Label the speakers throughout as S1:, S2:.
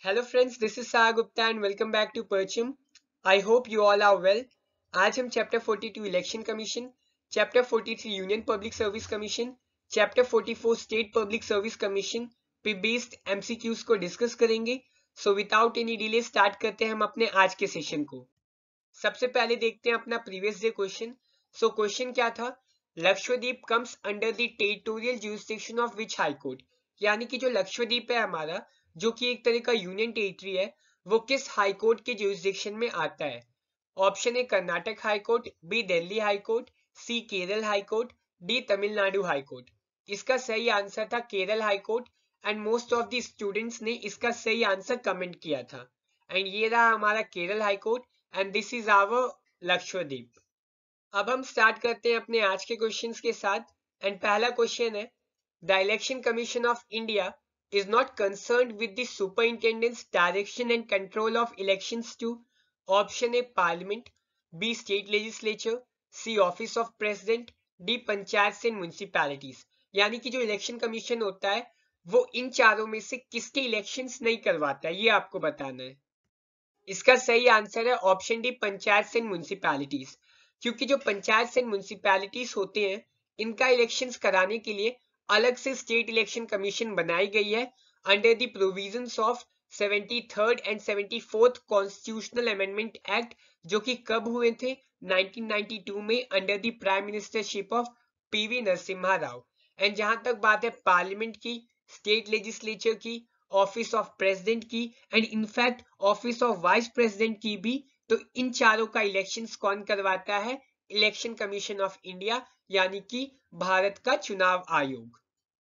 S1: Hello friends, this is Saha Gupta and welcome back to Perchum. I hope you all are well. आज हम chapter 42 election commission, chapter 43 union public service commission, chapter 44 state public service commission पे based MCQs को discuss करेंगे. So without any delay start करते हैं हम अपने आज के सेशन को. सबसे पहले देखते हैं अपना previous day question. So question क्या था? Lakshadweep comes under the territorial jurisdiction of which high court. यानी कि जो लक्षद्वीप है हमारा, जो कि एक तरह का यूनियन टेरिटरी है, वो किस हाई कोर्ट के ज्यूरिसडिक्शन में आता है? Option A Karnataka high court, B Delhi high court, C Kerala high court, D Tamil Nadu high court. इसका सही आंसर था Kerala high court and most of the students ने इसका सही आंसर कमेंट किया था. एंड ये रहा हमारा Kerala high court and this is our Lakshadweep. अब हम स्टार्ट करते हैं अपने आज के क्वेश्चंस के साथ. एंड पहला क्वेश्चन है, the election commission of India is not concerned with the superintendent's direction and control of elections to option A parliament, B state legislature, C office of president, D panchayat and municipalities. यानी कि जो election commission होता है वो इन चारों में से किसके इलेक्शंस नहीं करवाता है, ये आपको बताना है. इसका सही आंसर है option D panchayat and municipalities. क्योंकि जो पंचायत एंड म्युनिसिपैलिटीज होते हैं इनका इलेक्शंस कराने के लिए अलग से स्टेट इलेक्शन कमीशन बनाई गई है under the provisions of 73rd and 74th constitutional amendment act, जो कि कब हुए थे? 1992 में under the prime ministership of PV Narasimha Rao. And जहां तक बात है पार्लियामेंट की, स्टेट लेजिस्लेचर की, ऑफिस ऑफ प्रेसिडेंट की and in fact office of vice president की भी, तो इन चारों का इलेक्शंस कौन करवाता है? इलेक्शन कमीशन ऑफ इंडिया, यानी कि भारत का चुनाव आयोग.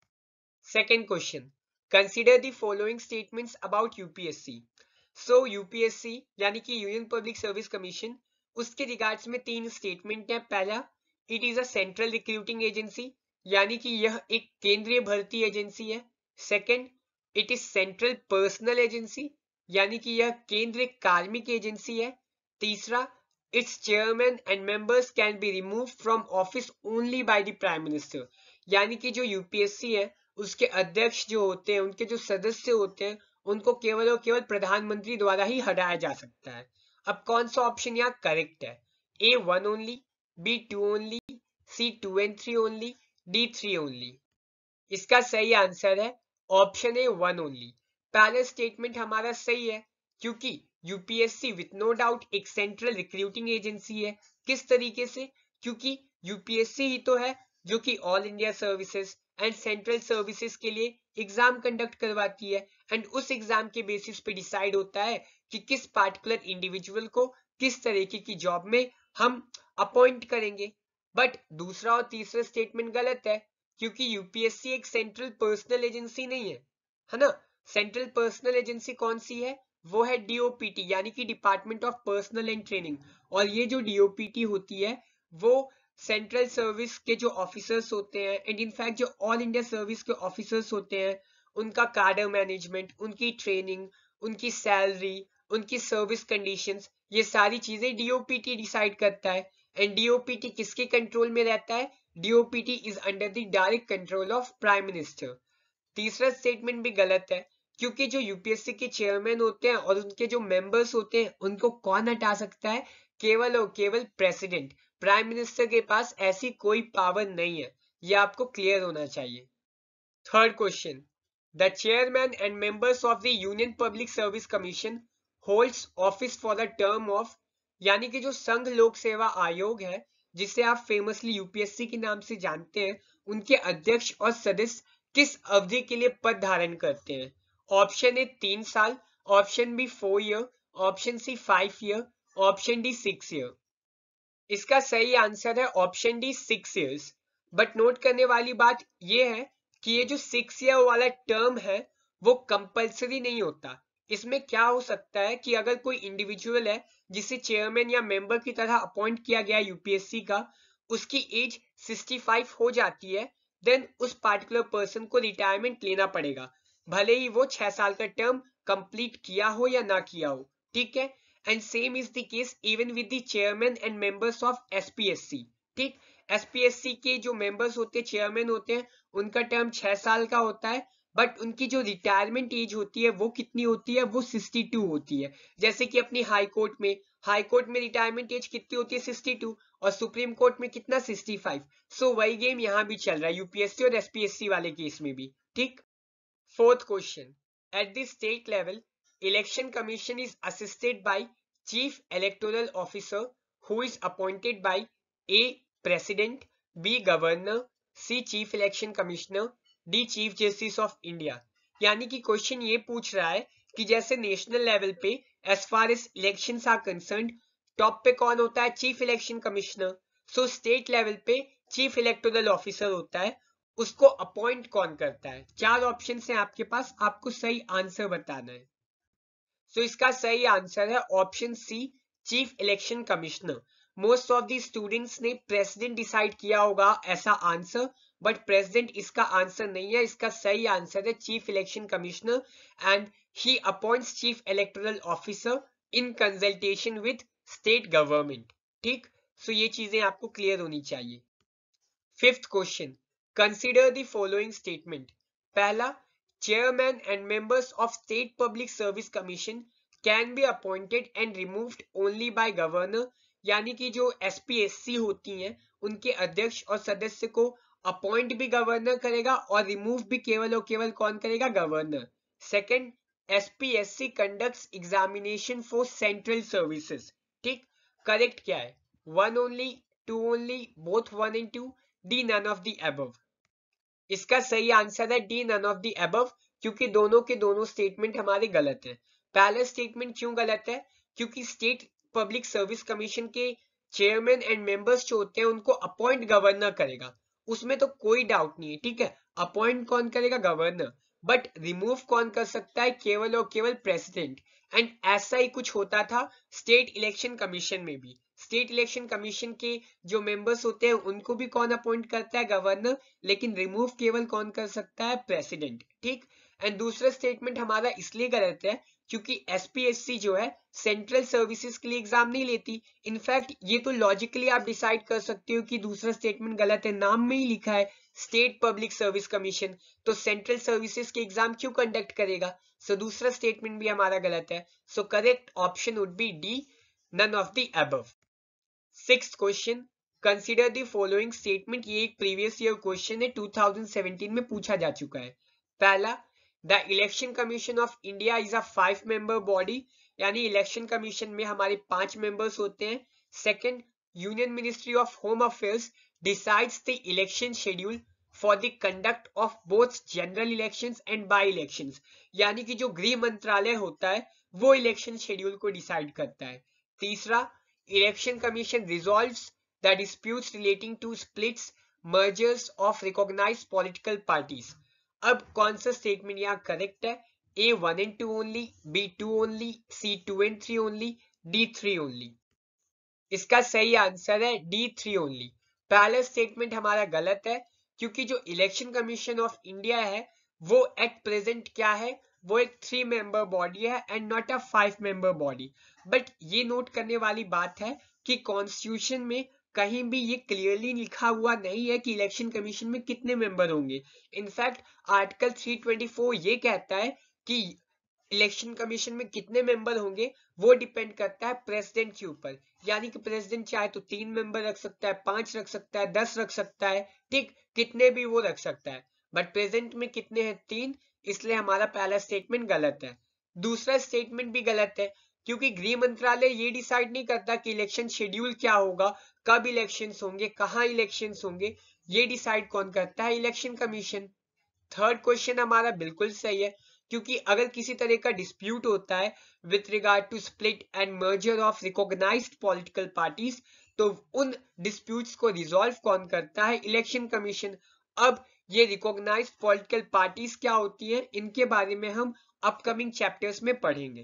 S1: Second question, consider the following statements about UPSC. So UPSC यानी कि यूनियन पब्लिक सर्विस कमीशन, उसके रिगार्ड्स में तीन स्टेटमेंट है. पहला, it is a central recruiting agency, यानी कि यह एक केंद्रीय भर्ती एजेंसी है. Second, it is central personnel agency, यानी कि यह केंद्रीय कार्मिक एजेंसी है. तीसरा, its chairman and members can be removed from office only by the prime minister. यानी कि जो यूपीएससी है उसके अध्यक्ष जो होते हैं, उनके जो सदस्य होते हैं, उनको केवल और केवल प्रधानमंत्री द्वारा ही हटाया जा सकता है. अब कौन सा ऑप्शन यहाँ करेक्ट है? A 1 only, B 2 only, C 2 and 3 only, D 3 only. इसका सही आंसर है ऑप्शन ए 1 ओनली. पहला स्टेटमेंट हमारा सही है क्योंकि यूपीएससी विथ नो डाउट एक सेंट्रल रिक्रूटिंग एजेंसी है. किस तरीके से? क्योंकि यूपीएससी ही तो है जो कि all India services and central services के लिए एग्जाम कंडक्ट करवाती है एंड उस एग्जाम के बेसिस पे डिसाइड होता है कि किस पार्टिकुलर इंडिविजुअल को किस तरीके की जॉब में हम अपॉइंट करेंगे. बट दूसरा और तीसरा स्टेटमेंट गलत है क्योंकि यूपीएससी एक सेंट्रल पर्सनल एजेंसी नहीं है ना. सेंट्रल पर्सनल एजेंसी कौन सी है? वो है डीओपीटी, यानी कि department of personnel and training. और ये जो डीओपीटी होती है वो सेंट्रल सर्विस के जो ऑफिसर्स होते हैं एंड इनफैक्ट जो ऑल इंडिया सर्विस के ऑफिसर्स होते हैं, उनका कार्डर मैनेजमेंट, उनकी ट्रेनिंग, उनकी सैलरी, उनकी सर्विस कंडीशंस, ये सारी चीजें डीओपीटी डिसाइड करता है. एंड डीओपीटी किसके कंट्रोल में रहता है? DOPT is under the direct control of prime minister. तीसरा स्टेटमेंट भी गलत है क्योंकि जो यूपीएससी के चेयरमैन होते हैं और उनके जो मेंबर्स होते हैं उनको कौन हटा सकता है? केवल और केवल प्रेसिडेंट. प्राइम मिनिस्टर के पास ऐसी कोई पावर नहीं है, ये आपको क्लियर होना चाहिए. Third question, the chairman and members of the union public service commission holds office for the term of, यानी कि जो संघ लोक सेवा आयोग है जिसे आप फेमसली यूपीएससी के नाम से जानते हैं, उनके अध्यक्ष और सदस्य किस अवधि के लिए पद धारण करते हैं? ऑप्शन ए 3 साल, option B 4 year, option C 5 year, option D 6 year. इसका सही आंसर है option D 6 years. But note करने वाली बात यह है कि ये जो 6 ईयर वाला टर्म है वो कंपल्सरी नहीं होता. इसमें क्या हो सकता है कि अगर कोई इंडिविजुअल है जिसे चेयरमैन या मेंबर की तरह अपॉइंट किया गया यूपीएससी का, उसकी एज 65 हो जाती है, देन उस पार्टिकुलर पर्सन को रिटायरमेंट लेना पड़ेगा, भले ही वो 6 साल का टर्म कंप्लीट किया हो या ना किया हो. ठीक है. And same is the case even with the chairman and members of SPSC. ठीक, एसपीएससी के जो मेंबर्स होते हैं, चेयरमैन होते हैं, उनका टर्म 6 साल का होता है. बट उनकी जो रिटायरमेंट एज होती है वो कितनी होती है, वो 62 होती है। जैसे कि अपनी हाई कोर्ट में रिटायरमेंट एज कितनी होती है, 62, और सुप्रीम कोर्ट में कितना, 65। सो वही गेम यहाँ भी चल रहा है, यूपीएससी और एसपीएससी वाले केस में भी। ठीक। Fourth question. At the state level, Election Commission is assisted by Chief Electoral Officer who is appointed by A. President, B. Governor, C. Chief Election Commissioner, D. Chief Justice of India। यानी कि question ये पूछ रहा है कि जैसे national level पे as far as elections are concerned, top पे कौन होता है, chief election commissioner. So state level पे चीफ इलेक्टोरल ऑफिसर होता है, उसको अपॉइंट कौन करता है। चार ऑप्शन है आपके पास, आपको सही आंसर बताना है। सो इसका सही आंसर है option C, chief election commissioner. Most of the students ने प्रेसिडेंट डिसाइड किया होगा ऐसा आंसर, बट प्रेसिडेंट इसका आंसर नहीं है। इसका सही आंसर है chief election commissioner, and he appoints chief electoral officer in consultation with state government. ठीक। सो ये चीजें आपको क्लियर होनी चाहिए। Fifth question, consider the following statement. पहला, chairman and members of state public service commission can be appointed and removed only by governor. यानी कि जो एसपीएससी होती हैं उनके अध्यक्ष और सदस्य को अपॉइंट भी गवर्नर करेगा और रिमूव भी केवल और केवल कौन करेगा, governor. Second, SPSC conducts examination for central services. ठीक। करेक्ट क्या है, one only, two only, both one and two, D none of the above. इसका सही आंसर है D none of the above, क्योंकि दोनों के दोनों स्टेटमेंट हमारे गलत है। पहला स्टेटमेंट क्यों गलत है, क्योंकि स्टेट पब्लिक सर्विस कमीशन के चेयरमैन एंड मेंबर्स जो होते हैं उनको अपॉइंट गवर्नर करेगा, उसमें तो कोई डाउट नहीं है। ठीक है, अपॉइंट कौन करेगा, गवर्नर। बट रिमूव कौन कर सकता है, केवल और केवल प्रेसिडेंट। एंड ऐसा ही कुछ होता था स्टेट इलेक्शन कमीशन में भी। स्टेट इलेक्शन कमीशन के जो मेंबर्स होते हैं उनको भी कौन अपॉइंट करता है, गवर्नर, लेकिन रिमूव केवल कौन कर सकता है, प्रेसिडेंट। ठीक। एंड दूसरा स्टेटमेंट हमारा इसलिए गलत है क्योंकि एसपीएससी जो है सेंट्रल सर्विसेज के लिए एग्जाम नहीं लेती। इनफैक्ट ये तो लॉजिकली आप डिसाइड कर सकते हो कि दूसरा स्टेटमेंट गलत है, नाम में ही लिखा है स्टेट पब्लिक सर्विस कमीशन, तो सेंट्रल सर्विसेज के एग्जाम क्यों कंडक्ट करेगा। सो दूसरा स्टेटमेंट भी हमारा गलत है। So correct option would be D, none of the above. Sixth question, consider the following statement. ये एक प्रीवियस ईयर क्वेश्चन है, 2017 में पूछा जा चुका है। पहला, the election commission of India is a 5 member body, यानी इलेक्शन कमीशन में हमारे 5 मेंबर्स होते हैं। Second, union ministry of home affairs decides the election schedule for the conduct of both general elections and by elections, यानी कि जो गृह मंत्रालय होता है वो इलेक्शन शेड्यूल को डिसाइड करता है। तीसरा, Election Commission resolves the disputes relating to splits, mergers of recognized political parties। अब कौन सा स्टेटमेंट यहाँ करेक्ट है, A 1 and 2 only, B 2 only, C 2 and 3 only, D 3 only। इसका सही आंसर है D 3 only। पहला स्टेटमेंट हमारा गलत है क्योंकि जो इलेक्शन कमीशन ऑफ इंडिया है वो एट प्रेजेंट क्या है, वो एक 3 मेंबर बॉडी है and not a 5 member body. But ये नोट करने वाली बात है कि कॉन्स्टिट्यूशन में कहीं भी ये क्लियरली लिखा हुआ नहीं है कि इलेक्शन कमीशन में कितने मेंबर होंगे। इनफैक्ट आर्टिकल 324 ये कहता है कि इलेक्शन कमीशन में कितने मेंबर होंगे वो डिपेंड करता है प्रेसिडेंट के ऊपर। यानी कि प्रेसिडेंट चाहे तो 3 मेंबर रख सकता है, 5 रख सकता है, 10 रख सकता है, ठीक, कितने भी वो रख सकता है। बट प्रेजेंट में कितने हैं, 3, इसलिए हमारा पहला स्टेटमेंट गलत है। दूसरा स्टेटमेंट भी गलत है क्योंकि गृह मंत्रालय ये डिसाइड नहीं करता कि इलेक्शन शेड्यूल क्या होगा, कब इलेक्शंस होंगे, कहाँ इलेक्शंस होंगे, ये डिसाइड कौन करता है, इलेक्शन कमीशन। थर्ड क्वेश्चन हमारा बिल्कुल सही है क्योंकि अगर किसी तरह का डिस्प्यूट होता है with regard to split and merger of recognised political parties, तो उन डिस्प्यूट्स को रिजॉल्व कौन करता है, इलेक्शन कमीशन। अब ये रिकॉग्नाइज्ड पॉलिटिकल पार्टीज क्या होती हैं, इनके बारे में हम अपकमिंग चैप्टर्स में पढ़ेंगे।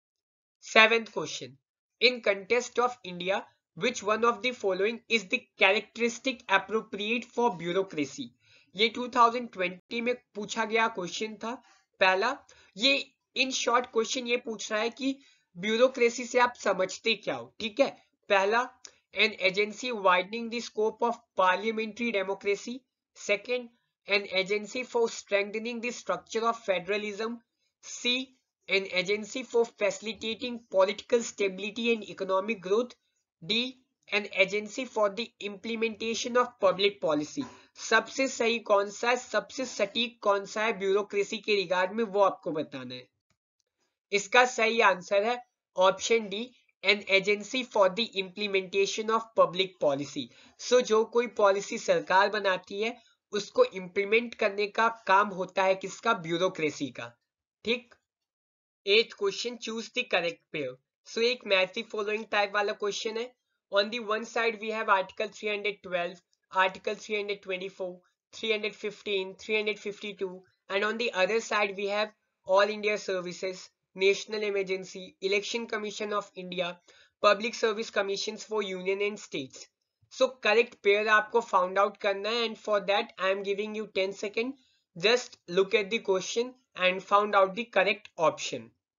S1: Seventh question, in context of India which one of the following is the characteristic appropriate for bureaucracy। ये 2020 में पूछा गया क्वेश्चन था। पहला, ये इन शॉर्ट क्वेश्चन ये पूछ रहा है कि ब्यूरोक्रेसी से आप समझते क्या हो। ठीक है, पहला, an agency widening the scope of parliamentary democracy. Second, an agency for strengthening the structure of federalism. C, an agency for facilitating political stability and economic growth. D, an agency for the implementation of public policy. सबसे सही कौन सा है, सबसे सटीक कौन सा है ब्यूरोक्रेसी के रिगार्ड में, वो आपको बताना है। इसका सही आंसर है option D, an agency for the implementation of public policy. So जो कोई पॉलिसी सरकार बनाती है उसको इम्प्लीमेंट करने का काम होता है किसका, ब्यूरोक्रेसी का। ठीक। 8th question, choose the correct pair. So एक मैच द फॉलोइंग टाइप वाला क्वेश्चन है। On the one side we have article 312, article 324, 315, 352, and on the other side we have all India services, national emergency, election commission of India, public service commission for union and states. So correct pair आपको found out करना है, and for that I am giving you 10 second. Just look at the question and found out the correct option.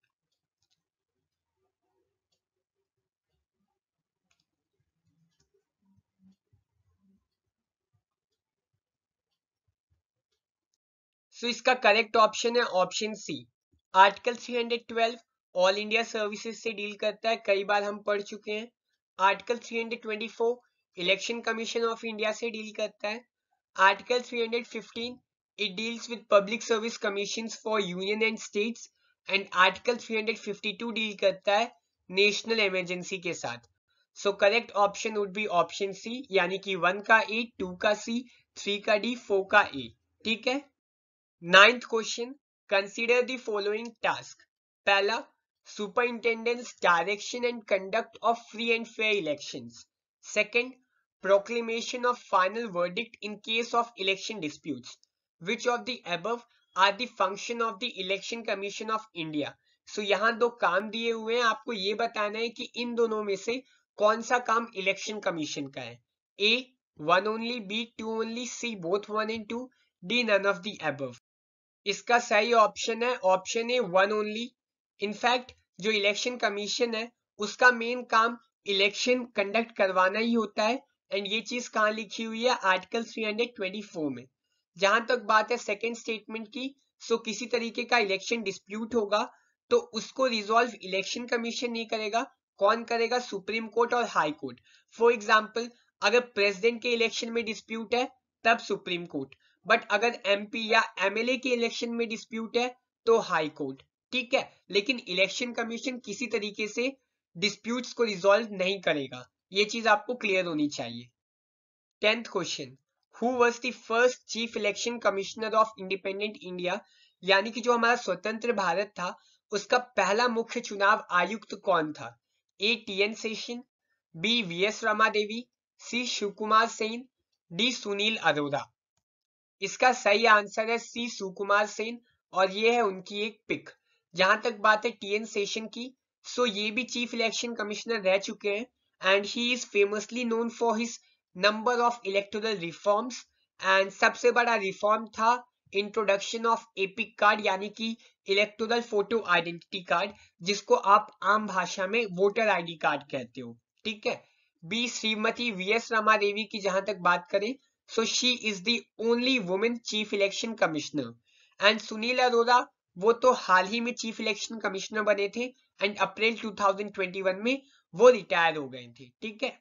S1: So इसका correct option है option C. Article 312 all India services से deal करता है, कई बार हम पढ़ चुके हैं। Article 324 election commission of India से डील करता है। Article 315 it deals with public service commissions for union and states, and article 352 deal करता है नेशनल इमरजेंसी के साथ। So correct option would be option C, यानी कि 1 का ए, 2 का सी, 3 का डी, 4 का ए। ठीक है। 9th question, consider the following task. पहला, superintendence direction and conduct of free and fair elections. Second, proclamation of final verdict in case of election disputes. Which of the above are the function of the Election Commission of India? So यहाँ दो काम दिए हुए हैं, आपको ये बताना है कि इन दोनों में से कौन सा काम इलेक्शन कमीशन का है। A, one only, B, two only, C, both 1 and 2, D, none of the above। इसका सही ऑप्शन है ऑप्शन ए, 1 ओनली। इनफैक्ट जो इलेक्शन कमीशन है उसका मेन काम इलेक्शन कंडक्ट करवाना ही होता है, एंड ये चीज कहाँ लिखी हुई है, आर्टिकल 324 में। जहां तक बात है सेकेंड स्टेटमेंट की, सो किसी तरीके का इलेक्शन डिस्प्यूट होगा तो उसको रिजॉल्व इलेक्शन कमीशन नहीं करेगा, कौन करेगा, सुप्रीम कोर्ट और हाई कोर्ट। फॉर एग्जाम्पल, अगर प्रेसिडेंट के इलेक्शन में डिस्प्यूट है तब सुप्रीम कोर्ट, बट अगर एमपी या एमएलए के इलेक्शन में डिस्प्यूट है तो हाई कोर्ट। ठीक है, लेकिन इलेक्शन कमीशन किसी तरीके से डिस्प्यूट्स को रिजॉल्व नहीं करेगा, ये चीज आपको क्लियर होनी चाहिए। 10th question, who was the first chief election commissioner of independent India, यानी कि जो हमारा स्वतंत्र भारत था उसका पहला मुख्य चुनाव आयुक्त कौन था। A, TN Seshan, B, VS Rama Devi, C, Shivkumar Sen, D, Sunil Arora. इसका सही आंसर है सी, सुकुमार सेन, और ये है उनकी एक पिक। जहां तक बात है टीएन शेषन की, सो ये भी चीफ इलेक्शन कमिश्नर रह चुके हैं, and he is famously known for his number of electoral reforms. And सबसे बड़ा रिफॉर्म था इंट्रोडक्शन ऑफ एपिक कार्ड, यानी कि इलेक्टोरल फोटो आइडेंटिटी कार्ड, जिसको आप आम भाषा में वोटर आईडी कार्ड कहते हो। ठीक है। बी, श्रीमती वीएस रमा देवी की जहां तक बात करें, so she is the only woman chief election commissioner, and Sunil Arora वो तो हाल ही में चीफ इलेक्शन कमिश्नर बने थे, एंड अप्रैल 2021 में वो रिटायर हो गए थे। ठीक है।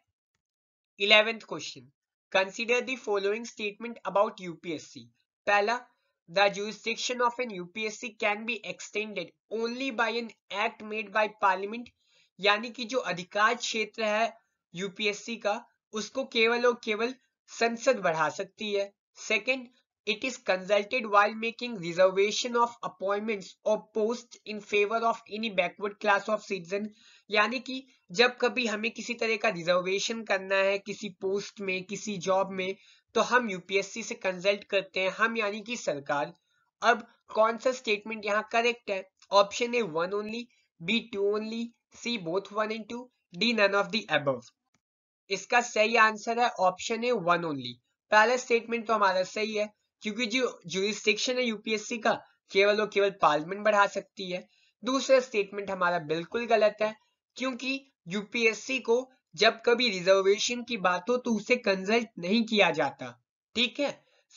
S1: 11th question, consider the following statement about UPSC. पहला, the jurisdiction of an UPSC can be extended only by an act made by parliament, यानी कि जो अधिकार क्षेत्र है यूपीएससी का उसको केवल और केवल संसद बढ़ा सकती है। Second, it is consulted while making reservation of appointments और post in favour of any backward class of citizen, यानी कि जब कभी हमें किसी तरह का रिजर्वेशन करना है किसी पोस्ट में, किसी जॉब में, तो हम यूपीएससी से कंसल्ट करते हैं, हम यानी कि सरकार। अब कौन सा स्टेटमेंट यहाँ करेक्ट है, option A, 1 only, B, 2 only, C, both 1 and 2, D, none of the above. इसका सही आंसर है ऑप्शन ए, 1 ओनली। पहला स्टेटमेंट तो हमारा सही है, क्योंकि जो जुरिस्डिक्शन है यूपीएससी का केवल और केवल पार्लियामेंट बढ़ा सकती है। दूसरा स्टेटमेंट हमारा बिल्कुल गलत है, क्योंकि यूपीएससी को जब कभी रिजर्वेशन की बात हो तो उसे कंसल्ट नहीं किया जाता। ठीक है। सो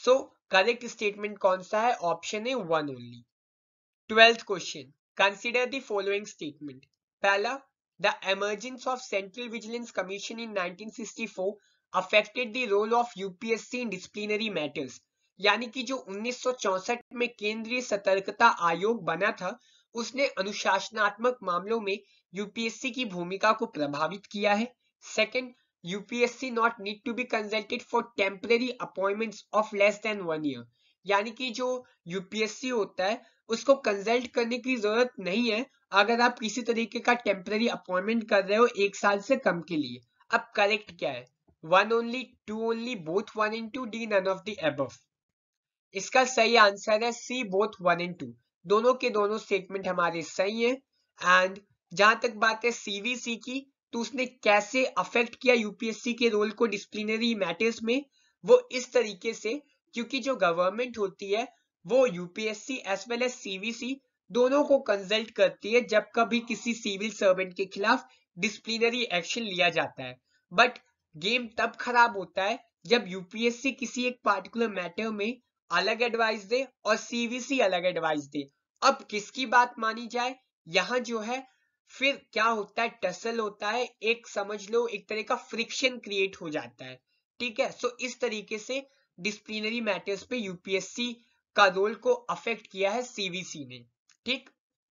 S1: करेक्ट स्टेटमेंट कौन सा है? ऑप्शन है 1 only. 12th question, consider the following statement. पहला, the emergence of central vigilance commission in 1964 affected the role of UPSC in disciplinary matters. यानी कि जो 1964 में केंद्रीय सतर्कता आयोग बना था, उसने अनुशासनात्मक मामलों में यूपीएससी की भूमिका को प्रभावित किया है। Second, UPSC not need to be consulted for temporary appointments of less than 1 year. यानी कि जो यूपीएससी होता है उसको कंसल्ट करने की जरूरत नहीं है अगर आप किसी तरीके का टेम्पररी अपॉइंटमेंट कर रहे हो 1 साल से कम के लिए। अब करेक्ट क्या है? 1 only, 2 only, both 1 and 2, D none of the above. इसका सही आंसर है सी, बोथ 1 एंड 2। दोनों के दोनों स्टेटमेंट हमारे सही है। एंड जहां तक बात है सीवीसी की, तो उसने कैसे अफेक्ट किया यूपीएससी के रोल को डिसिप्लिनरी मैटर्स में? वो इस तरीके से, क्योंकि जो गवर्नमेंट होती है वो UPSC as well as CVC दोनों को कंसल्ट करती है जब कभी किसी सिविल सर्वेंट के खिलाफ डिसिप्लिनरी एक्शन लिया जाता है। बट गेम तब खराब होता है जब यूपीएससी किसी एक पार्टिकुलर मैटर में अलग एडवाइस दे और सीवीसी अलग एडवाइस दे। अब किसकी बात मानी जाए? यहां जो है फिर क्या होता है, टसल होता है, एक समझ लो एक तरह का फ्रिक्शन क्रिएट हो जाता है। ठीक है, सो इस तरीके से डिसिप्लिनरी मैटर्स पे यूपीएससी का रोल को अफेक्ट किया है सीवीसी ने। ठीक।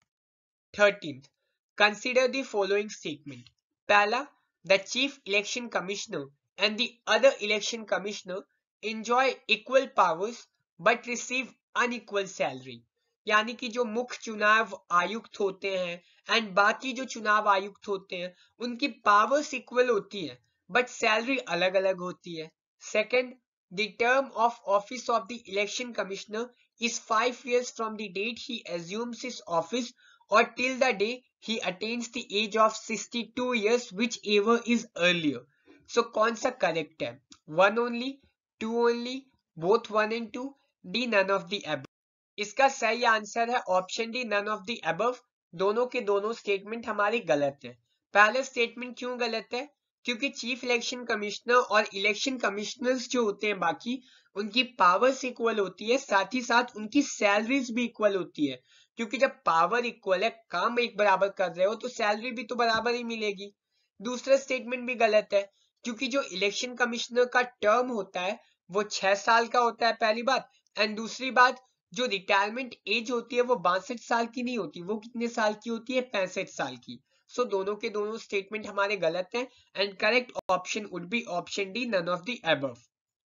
S1: 13th, consider the following statement. पहला, the chief election commissioner and the other election commissioner enjoy equal powers but receive unequal salary। यानी कि जो मुख्य चुनाव आयुक्त होते हैं एंड बाकी जो चुनाव आयुक्त होते हैं उनकी पावर्स इक्वल होती है बट सैलरी अलग अलग होती है। Second, the term of office of the election commissioner is 5 years from the date he assumes his office or till the day he attains the age of 62 years, whichever is earlier। So कौन सा correct है? 1 only, 2 only, both 1 and 2, D none of the above। इसका सही answer है option D, none of the above. दोनों के दोनों statement हमारे गलत है। पहले स्टेटमेंट क्यों गलत है? क्योंकि चीफ इलेक्शन कमिश्नर और इलेक्शन कमिश्नर्स जो होते हैं बाकी, उनकी पावर्स इक्वल होती है, साथ ही साथ उनकी सैलरीज भी इक्वल होती है। क्योंकि जब पावर इक्वल है, काम एक बराबर कर रहे हो, तो सैलरी भी तो बराबर ही मिलेगी। दूसरा स्टेटमेंट भी गलत है, क्योंकि जो इलेक्शन कमिश्नर का टर्म होता है वो 6 साल का होता है, पहली बात। एंड दूसरी बात, जो रिटायरमेंट एज होती है वो 62 साल की नहीं होती, वो कितने साल की होती है? 65 साल की। सो दोनों के दोनों स्टेटमेंट हमारे गलत हैं and correct option would be option D, none of the above.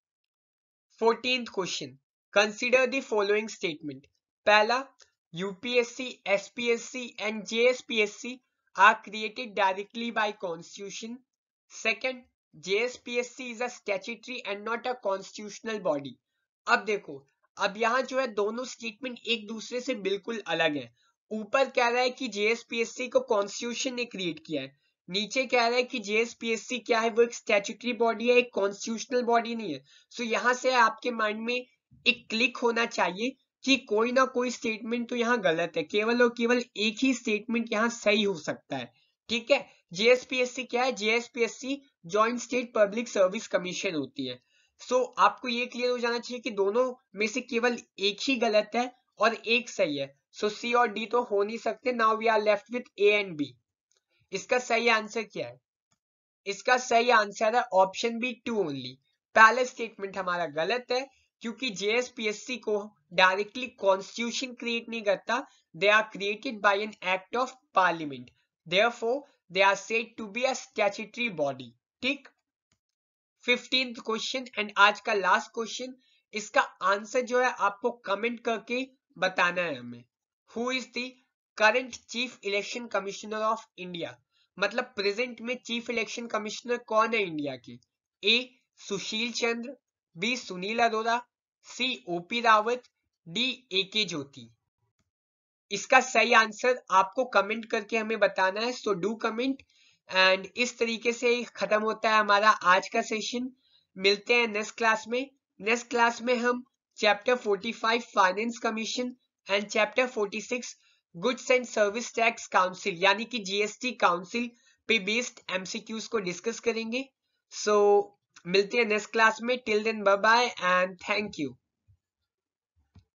S1: 14th question, consider the following statement. पहला, UPSC, SPSC and JSPSC are created directly by constitution. Second, JSPSC is a statutory and not a constitutional body. अब देखो, अब यहाँ जो है दोनों statement एक दूसरे से बिल्कुल अलग है। ऊपर कह रहा है कि जेएसपीएससी को कॉन्स्टिट्यूशन ने क्रिएट किया है, नीचे कह रहा है कि जेएसपीएससी क्या है, वो एक स्टैट्यूटरी बॉडी है, एक कॉन्स्टिट्यूशनल बॉडी नहीं है। सो यहां से आपके माइंड में एक क्लिक होना चाहिए कि कोई ना कोई स्टेटमेंट तो यहाँ गलत है, केवल और केवल एक ही स्टेटमेंट यहाँ सही हो सकता है। ठीक है, जेएसपीएससी क्या है? JSPSC joint state public service commission होती है। सो आपको ये क्लियर हो जाना चाहिए कि दोनों में से केवल एक ही गलत है और एक सही है। सो सी और डी तो हो नहीं सकते। Now we are left with A and B. इसका सही आंसर क्या है? इसका सही आंसर है ऑप्शन बी, 2 ओनली। पहला स्टेटमेंट हमारा गलत है, क्योंकि जेएसपीएससी को डायरेक्टली कॉन्स्टिट्यूशन क्रिएट नहीं करता, they are created by an act of parliament, therefore they are said to be a statutory body. ठीक। 15th क्वेश्चन एंड आज का लास्ट क्वेश्चन। इसका आंसर जो है आपको कमेंट करके बताना है हमें। Who is the current chief election commissioner of India? मतलब प्रेजेंट में चीफ इलेक्शन कमिश्नर कौन है इंडिया के? A Sushil Chandra, B Sunil Arora, C OP Rawat, D A K Jyoti. इसका सही आंसर आपको कमेंट करके हमें बताना है, सो डू कमेंट। एंड इस तरीके से खत्म होता है हमारा आज का सेशन। मिलते हैं नेक्स्ट क्लास में। नेक्स्ट क्लास में हम chapter 45 finance commission and chapter 46 goods and service tax council यानी कि जीएसटी काउंसिल पे बेस्ड एमसीक्यूज को डिस्कस करेंगे। सो मिलते हैं नेक्स्ट क्लास में। Till then bye bye and thank you.